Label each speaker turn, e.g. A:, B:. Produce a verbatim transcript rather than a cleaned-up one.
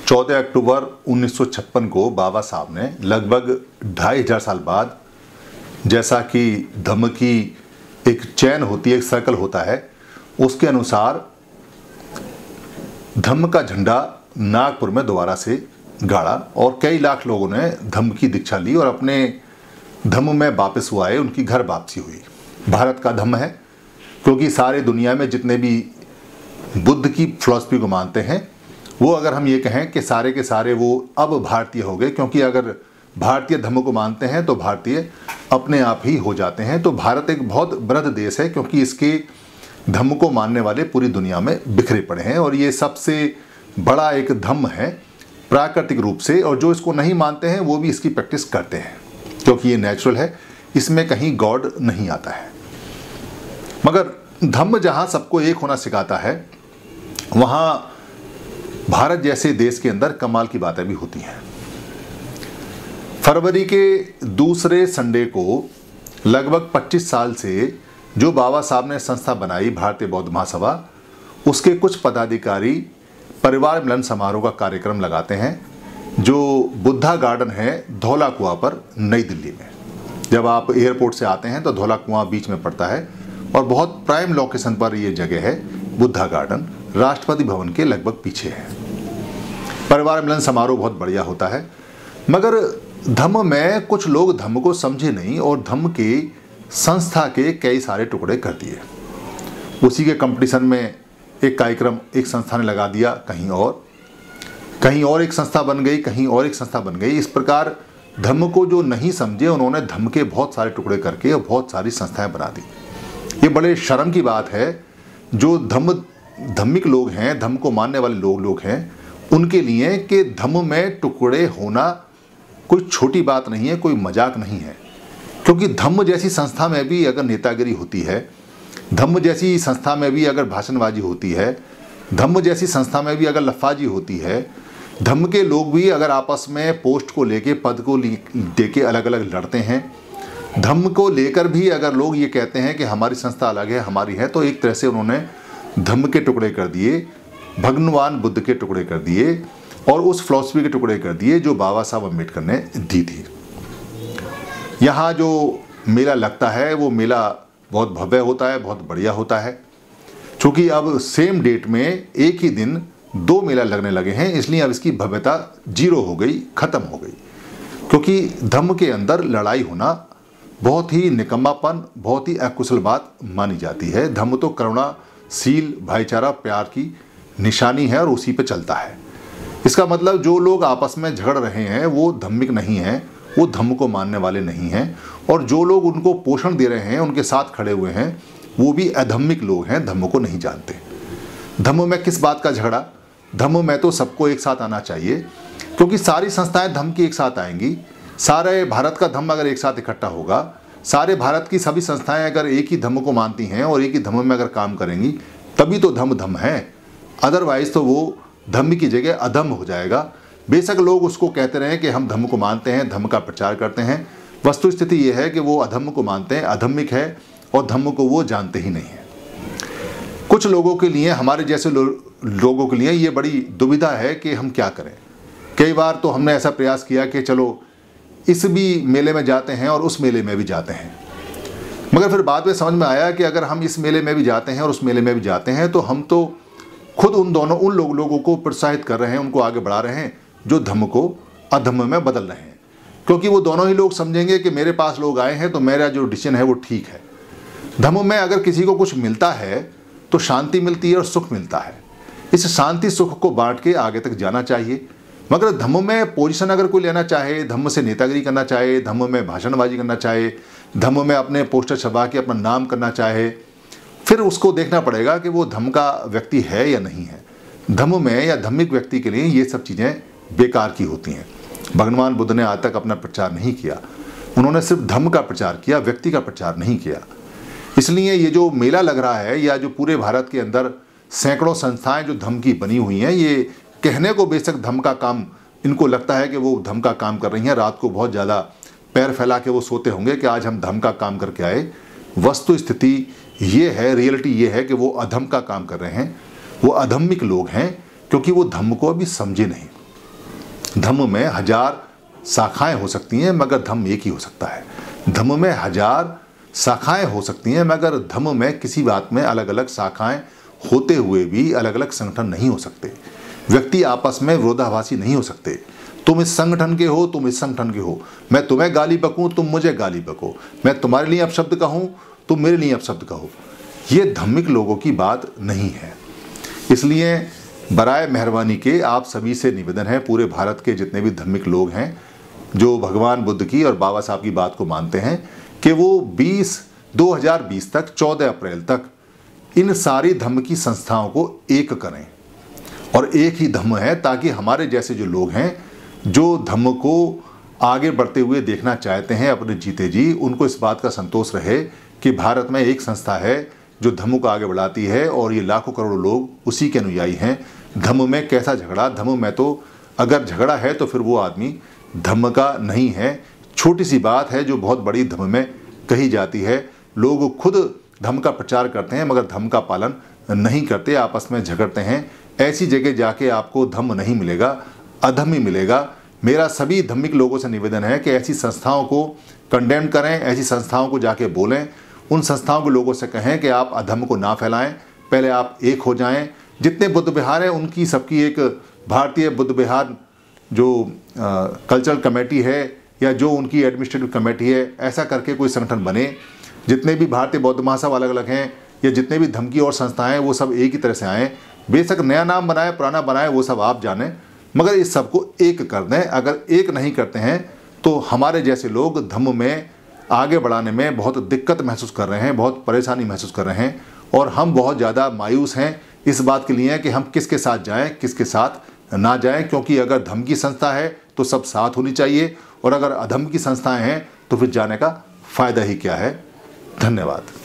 A: चौदह अक्टूबर उन्नीस सौ छप्पन को बाबा साहब ने लगभग ढाई हजार साल बाद, जैसा कि धम्म की एक चैन होती है, एक सर्कल होता है, उसके अनुसार धम्म का झंडा नागपुर में दोबारा से गाड़ा और कई लाख लोगों ने धम्म की दीक्षा ली और अपने धम्म में वापस हुआ है, उनकी घर वापसी हुई। भारत का धम्म है, क्योंकि सारे दुनिया में जितने भी बुद्ध की फिलॉसफी को मानते हैं, वो अगर हम ये कहें कि सारे के सारे वो अब भारतीय हो गए, क्योंकि अगर भारतीय धम्म को मानते हैं तो भारतीय अपने आप ही हो जाते हैं। तो भारत एक बहुत बृहद देश है, क्योंकि इसके धम्म को मानने वाले पूरी दुनिया में बिखरे पड़े हैं और ये सबसे बड़ा एक धम्म है प्राकृतिक रूप से। और जो इसको नहीं मानते हैं वो भी इसकी प्रैक्टिस करते हैं, क्योंकि ये नेचुरल है, इसमें कहीं गॉड नहीं आता है। मगर धम्म जहाँ सबको एक होना सिखाता है, वहाँ भारत जैसे देश के अंदर कमाल की बातें भी होती हैं। फरवरी के दूसरे संडे को लगभग पच्चीस साल से जो बाबा साहब ने संस्था बनाई भारतीय बौद्ध महासभा, उसके कुछ पदाधिकारी परिवार मिलन समारोह का कार्यक्रम लगाते हैं, जो बुद्धा गार्डन है धौला कुआं पर नई दिल्ली में। जब आप एयरपोर्ट से आते हैं तो धौला कुआं बीच में पड़ता है और बहुत प्राइम लोकेशन पर ये जगह है। बुद्धा गार्डन राष्ट्रपति भवन के लगभग पीछे है। परिवार मिलन समारोह बहुत बढ़िया होता है, मगर धम्म में कुछ लोग धम्म को समझे नहीं और धम्म के संस्था के कई सारे टुकड़े कर दिए। उसी के कंपटीशन में एक कार्यक्रम एक संस्था ने लगा दिया, कहीं और कहीं और एक संस्था बन गई, कहीं और एक संस्था बन गई। इस प्रकार धम्म को जो नहीं समझे, उन्होंने धम्म के बहुत सारे टुकड़े करके और बहुत सारी संस्थाएं बना दी। ये बड़े शर्म की बात है। जो धम्म धार्मिक लोग हैं, धम्म को मानने वाले लोग लोग हैं, उनके लिए कि धम्म में टुकड़े होना कोई छोटी बात नहीं है, कोई मजाक नहीं है। क्योंकि धम्म जैसी संस्था में भी अगर नेतागिरी होती है, धम्म जैसी संस्था में भी अगर भाषणबाजी होती है, धम्म जैसी संस्था में भी अगर लफाजी होती है, धम्म के लोग भी अगर आपस में पोस्ट को लेके, पद को लेके अलग अलग लड़ते हैं, धम्म को लेकर भी अगर लोग ये कहते हैं कि हमारी संस्था अलग है, हमारी है, तो एक तरह से उन्होंने धम्म के टुकड़े कर दिए, भगवान बुद्ध के टुकड़े कर दिए और उस फिलॉसफी के टुकड़े कर दिए जो बाबा साहब अम्बेडकर ने दी थी। यहाँ जो मेला लगता है वो मेला बहुत भव्य होता है, बहुत बढ़िया होता है। क्योंकि अब सेम डेट में एक ही दिन दो मेला लगने लगे हैं, इसलिए अब इसकी भव्यता जीरो हो गई, ख़त्म हो गई। क्योंकि धम्म के अंदर लड़ाई होना बहुत ही निकम्मापन, बहुत ही अकुशल बात मानी जाती है। धम्म तो करुणाशील, भाईचारा, प्यार की निशानी है और उसी पे चलता है। इसका मतलब जो लोग आपस में झगड़ रहे हैं वो धार्मिक नहीं हैं, वो धम्म को मानने वाले नहीं हैं, और जो लोग उनको पोषण दे रहे हैं, उनके साथ खड़े हुए हैं, वो भी अधम्मिक लोग हैं, धम्म को नहीं जानते। धम्म में किस बात का झगड़ा? धम्म में तो सबको एक साथ आना चाहिए, क्योंकि सारी संस्थाएं धम्म की एक साथ आएंगी। सारे भारत का धम्म अगर एक साथ इकट्ठा होगा, सारे भारत की सभी संस्थाएं अगर एक ही धम्म को मानती हैं और एक ही धम्म में अगर काम करेंगी, तभी तो धम्म धम्म है। अदरवाइज तो वो धम्म की जगह अधम्म हो जाएगा। बेशक लोग उसको कहते रहे कि हम धम्म को मानते हैं, धम्म का प्रचार करते हैं, वस्तु स्थिति ये है कि वो अधम्म को मानते हैं, अधम्मिक है, और धम्म को वो जानते ही नहीं है। कुछ लोगों के लिए, हमारे जैसे लो, लोगों के लिए ये बड़ी दुविधा है कि हम क्या करें। कई बार तो हमने ऐसा प्रयास किया कि चलो इस भी मेले में जाते हैं और उस मेले में भी जाते हैं, मगर फिर बाद में समझ में आया कि अगर हम इस मेले में भी जाते हैं और उस मेले में भी जाते हैं तो हम तो खुद उन दोनों उन लोग, लोगों को प्रोत्साहित कर रहे हैं, उनको आगे बढ़ा रहे हैं जो धम्म को अधम्म में बदल रहे हैं। क्योंकि वो दोनों ही लोग समझेंगे कि मेरे पास लोग आए हैं तो मेरा जो डिसीजन है वो ठीक है। धम्म में अगर किसी को कुछ मिलता है तो शांति मिलती है और सुख मिलता है। इस शांति सुख को बांट के आगे तक जाना चाहिए। मगर धम्म में पोजीशन अगर कोई लेना चाहे, धम्म से नेतागिरी करना चाहे, धम्म में भाषणबाजी करना चाहे, धम्म में अपने पोस्टर छपा के अपना नाम करना चाहे, फिर उसको देखना पड़ेगा कि वो धम्म का व्यक्ति है या नहीं है। धम्म में या धार्मिक व्यक्ति के लिए ये सब चीज़ें बेकार की होती हैं। भगवान बुद्ध ने आज तक अपना प्रचार नहीं किया, उन्होंने सिर्फ धम्म का प्रचार किया, व्यक्ति का प्रचार नहीं किया। इसलिए ये जो मेला लग रहा है, या जो पूरे भारत के अंदर सैकड़ों संस्थाएं जो धम्म की बनी हुई हैं, ये कहने को बेशक धम्म का काम, इनको लगता है कि वो धम्म का काम कर रही हैं, रात को बहुत ज़्यादा पैर फैला के वो सोते होंगे कि आज हम धम्म का काम करके आए। वस्तु स्थिति ये है, रियलिटी ये है कि वो अधम का काम कर रहे हैं, वो अधम्मिक लोग हैं, क्योंकि वो धम्म को अभी समझे नहीं। धम्म में हजार शाखाएं हो सकती हैं मगर धम्म एक ही हो सकता है। धम्म में हजार शाखाएं हो सकती हैं मगर धम्म में किसी बात में अलग अलग शाखाएं होते हुए भी अलग अलग संगठन नहीं हो सकते। व्यक्ति आपस में विरोधाभासी नहीं हो सकते। तुम इस संगठन के हो, तुम इस संगठन के हो। मैं तुम्हें गाली बकूं, तुम मुझे गाली बको। मैं तुम्हारे लिए अपशब्द कहूं, तुम मेरे लिए अपशब्द कहो। ये धार्मिक लोगों की बात नहीं है। इसलिए बराए मेहरबानी के आप सभी से निवेदन है, पूरे भारत के जितने भी धार्मिक लोग हैं जो भगवान बुद्ध की और बाबा साहब की बात को मानते हैं, कि वो बीस दो हज़ार बीस तक चौदह अप्रैल तक इन सारी धम्म की संस्थाओं को एक करें। और एक ही धम्म है ताकि हमारे जैसे जो लोग हैं जो धम्म को आगे बढ़ते हुए देखना चाहते हैं अपने जीते जी, उनको इस बात का संतोष रहे कि भारत में एक संस्था है जो धम्म को आगे बढ़ाती है और ये लाखों करोड़ों लोग उसी के अनुयायी हैं। धम्म में कैसा झगड़ा, धम्म में तो अगर झगड़ा है तो फिर वो आदमी धम्म का नहीं है। छोटी सी बात है जो बहुत बड़ी धम्म में कही जाती है। लोग खुद धम्म का प्रचार करते हैं मगर धम्म का पालन नहीं करते, आपस में झगड़ते हैं। ऐसी जगह जाके आपको धम्म नहीं मिलेगा, अधम्म ही मिलेगा। मेरा सभी धार्मिक लोगों से निवेदन है कि ऐसी संस्थाओं को कंडेम करें, ऐसी संस्थाओं को जाके बोलें, उन संस्थाओं के लोगों से कहें कि आप अधर्म को ना फैलाएं, पहले आप एक हो जाएं। जितने बुद्ध विहार हैं उनकी सबकी एक भारतीय बुद्ध विहार जो कल्चरल कमेटी है या जो उनकी एडमिनिस्ट्रेटिव कमेटी है, ऐसा करके कोई संगठन बने। जितने भी भारतीय बौद्ध महासभा अलग अलग हैं या जितने भी धम्म की और संस्थाएं हैं वो सब एक ही तरह से आएँ। बेशक नया नाम बनाए पुराना बनाए वो सब आप जानें, मगर इस सबको एक कर दें। अगर एक नहीं करते हैं तो हमारे जैसे लोग धम्म में आगे बढ़ाने में बहुत दिक्कत महसूस कर रहे हैं, बहुत परेशानी महसूस कर रहे हैं और हम बहुत ज़्यादा मायूस हैं इस बात के लिए कि हम किसके साथ जाएं, किसके साथ ना जाएं। क्योंकि अगर धम्म की संस्था है तो सब साथ होनी चाहिए और अगर अधम्म की संस्थाएं हैं तो फिर जाने का फ़ायदा ही क्या है। धन्यवाद।